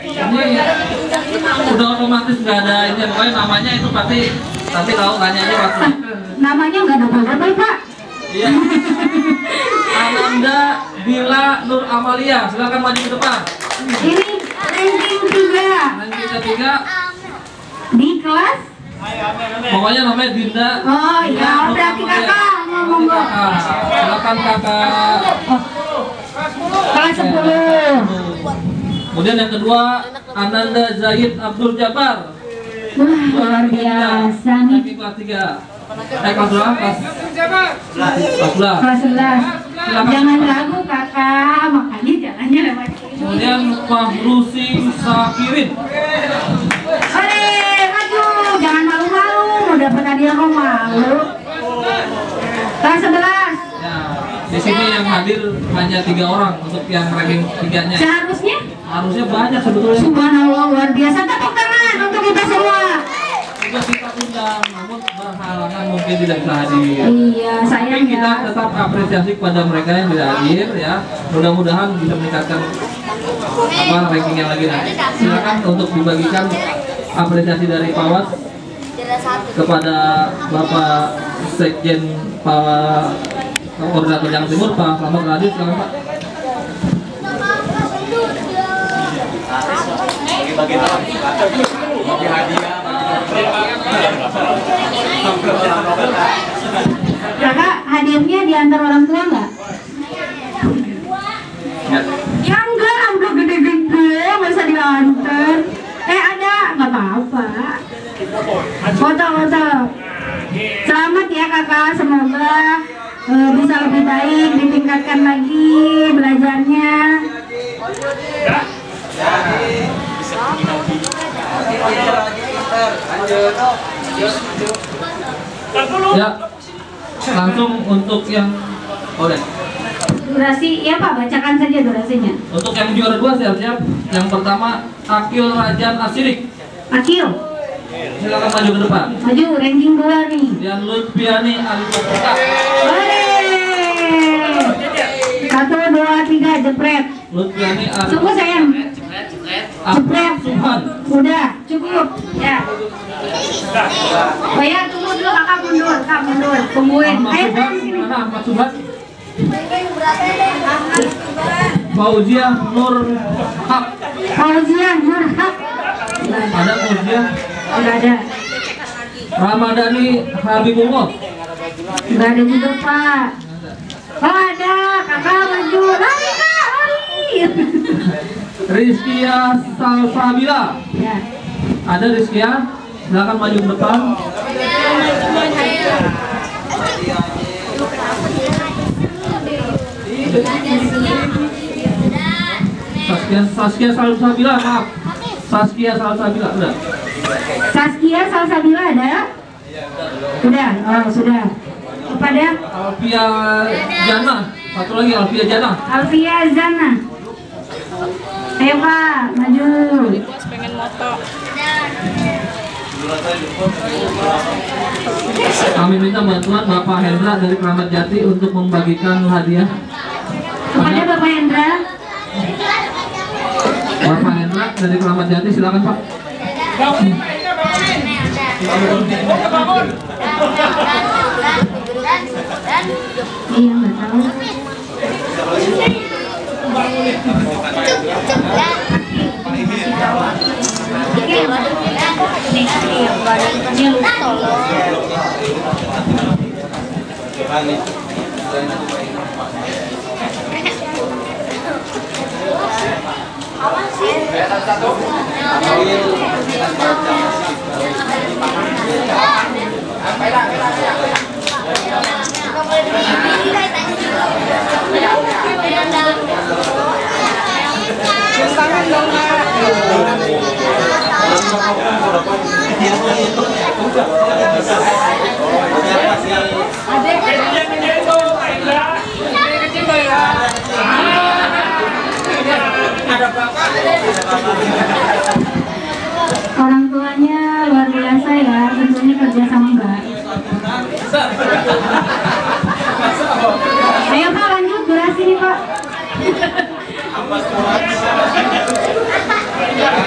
Ini udah otomatis nggak ada ini, pokoknya namanya itu pasti nanti tahu tanya aja waktu. Namanya nggak ada apa-apa Pak. Iya. Ananda Bila Nur Amalia, silakan maju ke depan. Ini ranking 3. Ranking ketiga Di kelas? pokoknya namanya Dinda. Oh iya, berarti kakak ngomong. Silakan kakak. Kelas 10. Kemudian yang kedua Ananda Zahid Abdul Jabbar. Wah, luar biasa nih. Ranking kelas 3. Kelas berapa? Kelas 11. Kelas 11. Jangan ragu kakak, makanya jalannya lewat sini. Kemudian Fahrusi Sakirin. Hore, maju, jangan malu-malu, mau dapat hadiah kok malu. Kelas 11. Ya, di sini yang hadir hanya 3 orang untuk yang ranking 3-nya. Seharusnya? Harusnya banyak sebetulnya. Subhanallah, luar biasa. Tepuk tangan untuk kita semua. Juga kita undang, namun berhalangan mungkin tidak bisa hadir. Iya, sayang Tapi kita ya. tetap apresiasi kepada mereka yang tidak hadir ya. Mudah-mudahan bisa meningkatkan ranking yang lagi nanti. Silakan untuk dibagikan apresiasi dari Pawas kepada Bapak Sekjen Pak Koordinator Jakarta Timur Pak Selamat Radit, silakan Pak. Bagi hadiah. Kakak, hadiahnya diantar orang tua nggak? Ya enggak, udah gede-gede, masa diantar. Ada, nggak apa-apa. Foto-foto. Selamat ya kakak, semoga bisa lebih baik, ditingkatkan lagi belajarnya. Ya, langsung untuk yang boleh. Durasi, ya Pak, bacakan saja durasinya. Untuk yang juara 2 siap-siap. Yang pertama Akil Rajan Asirik. Akil, Silakan maju ke depan. maju, ranking 2 nih. Dan Lutfiani Alifatuka. Hore! 1, 2, 3, jepret. Lutfiani Tunggu sayang. Jepret. Subhan. Udah, cukup. Ya. Oh ya, tunggu dulu kakak mundur, kak mundur. Tungguin. Ayo sayang sini. Mana Ahmad Subhan? Fauziah Nur Haq. Fauziah Nur Haq. Ada Fauziah. Udah ada. Ramadhani Habibullah. Udah ada juga Pak. Oh ada, kakak maju. Lari kak, lari. Rizkia Salsabila. Ya. Ada Rizkia. Silakan maju ke depan. Saskia Salsabila, maaf. Saskia Salsabila, udah. Saskia Salsabila ada? Sudah, oh sudah. Kepada Alfia Jana, satu lagi Alfia Jana. Alfia Zana. Ayo Pak, maju. Pengen moto. Kami minta bantuan Bapak Hendra dari Keramat Jati untuk membagikan hadiah. Kepada Bapak Hendra. Bapak Hendra dari Keramat Jati, silakan Pak. Iya nggak tahu. Tangan dong Kak. Orang tuanya luar biasa ya, tentunya kerja sama Mbak. Ayo Pak lanjut durasi nih Pak.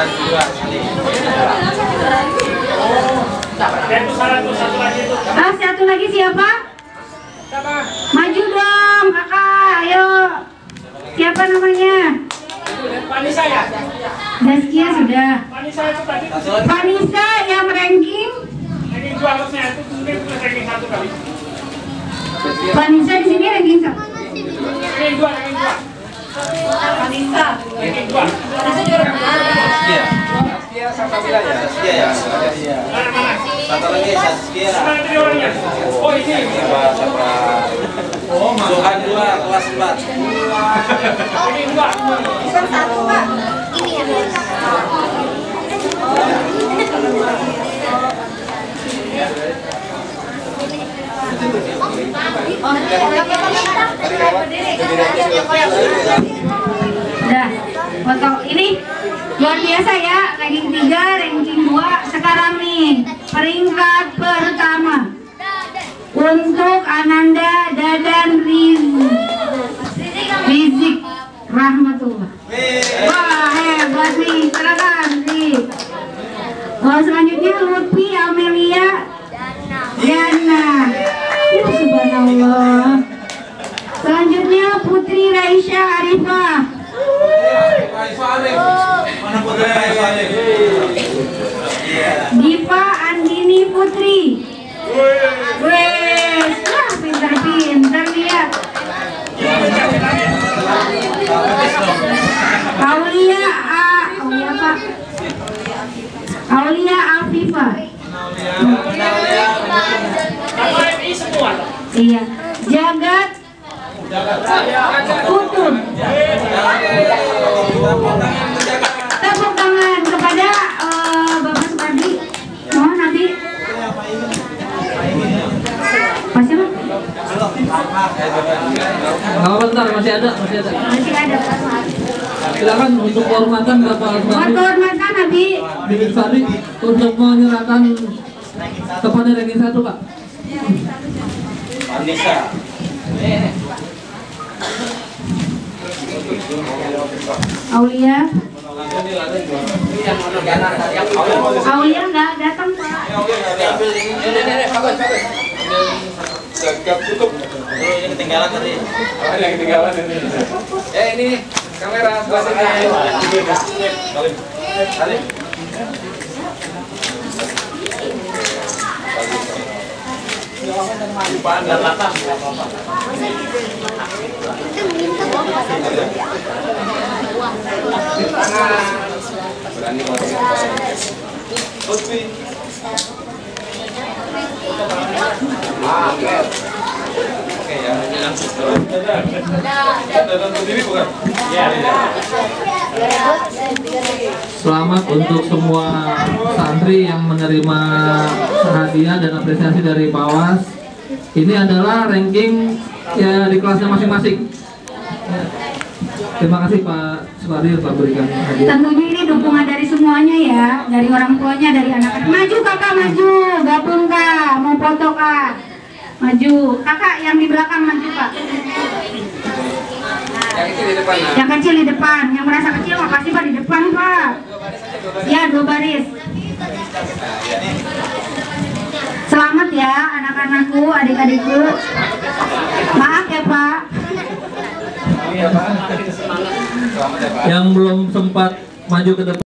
Ah, satu lagi siapa? Maju dong kakak, ayo. Siapa namanya? Vanessa ya? Zaskia sudah. Vanessa itu tadi Vanessa yang ranking. ranking 2 harusnya itu mungkin ranking 1 kali. Vanessa di sini ranking 1. Ranking 2, ranking 2. Vanessa. Ranking 2. Vanessa juara Saskia sama Bila ya? Saskia ya? Mana? Satu lagi Saskia. Mana tadi orangnya? Oh ini. Siapa? Johan 2 kelas 4. Ranking 2. Bukan satu Pak. Ini ya. Udah, foto ini luar biasa ya, ranking 3, ranking 2 sekarang nih peringkat pertama untuk Ananda Dadan Rizik Rahmatullah. Wah hebat nih, silakan Rik. Oh, selanjutnya Lutfi Amelia Diana. Subhanallah. Selanjutnya Putri Raisya Arifah. Mana Putri Arif? Diva Andini Putri. Wes, wah pintar-pintar dia. Aulia apa? Aulia Afifah. KPMI semua. Iya. Jagat Putun. Tepuk tangan kepada Bapak Supardi. Mohon nanti. Masih Pak? Kalau bentar masih ada. Masih ada. Silakan untuk kehormatan Bapak Buat Alfari kehormatan Nabi. Bibit Fadli untuk menyerahkan kepada ranking 1 Pak. Vanessa. Aulia. Aulia nggak datang Pak. Tutup. Ini ketinggalan tadi. Yang ketinggalan ini. Ini kamera buat ini. Salim. Oke ya. Selamat untuk semua santri yang menerima hadiah dan apresiasi dari Pawas. Ini adalah ranking ya di kelasnya masing-masing. Terima kasih Pak Supardi telah berikan hadiah. Tentunya ini dukungan dari semuanya ya, dari orang tuanya, dari anak-anak. Maju kakak, maju, gabung kak, mau foto kak, maju. Kakak yang di belakang maju kak. Yang kecil di depan. Yang kecil di depan, yang merasa kecil makasih pak di depan pak. Ya 2 baris. Selamat ya anak-anakku, adik-adikku. Maaf ya pak. Yang belum sempat maju ke depan.